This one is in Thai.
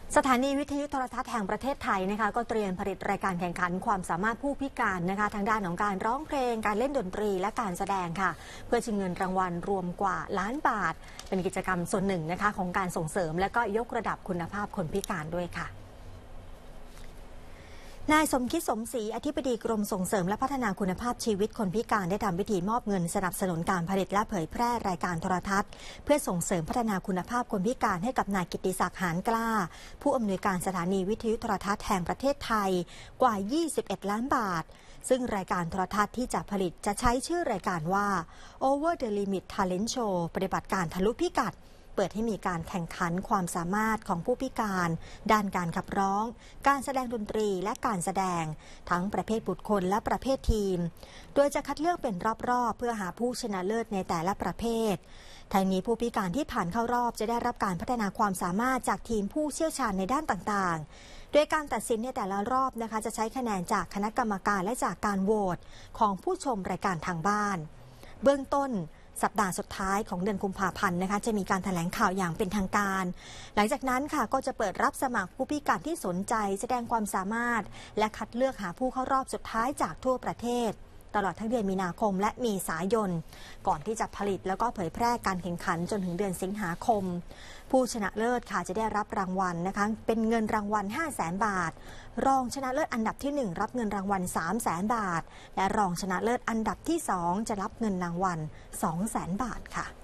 สถานีวิทยุโทรทัศน์แห่งประเทศไทยนะคะก็เตรียมผลิตรายการแข่งขันความสามารถผู้พิการนะคะทางด้านของการร้องเพลงการเล่นดนตรีและการแสดงค่ะเพื่อชิงเงินรางวัลรวมกว่าล้านบาทเป็นกิจกรรมส่วนหนึ่งนะคะของการส่งเสริมและก็ยกระดับคุณภาพคนพิการด้วยค่ะนายสมคิดสมศรีอธิบดีกรมส่งเสริมและพัฒนาคุณภาพชีวิตคนพิการได้ทำพิธีมอบเงินสนับสนุนการผลิตและเผยแพร่รายการโทรทัศน์เพื่อส่งเสริมพัฒนาคุณภาพคนพิการให้กับนายกิตติศักดิ์หานกล้าผู้อำนวยการสถานีวิทยุโทรทัศน์แห่งประเทศไทยกว่า21ล้านบาทซึ่งรายการโทรทัศน์ที่จะผลิตจะใช้ชื่อรายการว่า Over the Limit Talent Show ปฏิบัติการทะลุพิกัดเปิดให้มีการแข่งขันความสามารถของผู้พิการด้านการขับร้องการแสดงดนตรีและการแสดงทั้งประเภทบุคคลและประเภททีมโดยจะคัดเลือกเป็นรอบๆเพื่อหาผู้ชนะเลิศในแต่ละประเภททั้งนี้ผู้พิการที่ผ่านเข้ารอบจะได้รับการพัฒนาความสามารถจากทีมผู้เชี่ยวชาญในด้านต่างๆโดยการตัดสินในแต่ละรอบนะคะจะใช้คะแนนจากคณะกรรมการและจากการโหวตของผู้ชมรายการทางบ้านเบื้องต้นสัปดาห์สุดท้ายของเดือนกุมภาพันธ์นะคะจะมีการแถลงข่าวอย่างเป็นทางการหลังจากนั้นค่ะก็จะเปิดรับสมัครผู้พิการที่สนใจแสดงความสามารถและคัดเลือกหาผู้เข้ารอบสุดท้ายจากทั่วประเทศตลอดทั้งเดือนมีนาคมและเมษายนก่อนที่จะผลิตแล้วก็เผยแพร่การแข่งขันจนถึงเดือนสิงหาคมผู้ชนะเลิศค่ะจะได้รับรางวัลนะคะเป็นเงินรางวัล 500,000 บาทรองชนะเลิศอันดับที่1รับเงินรางวัล 300,000 บาทและรองชนะเลิศอันดับที่2จะรับเงินรางวัล 200,000 บาทค่ะ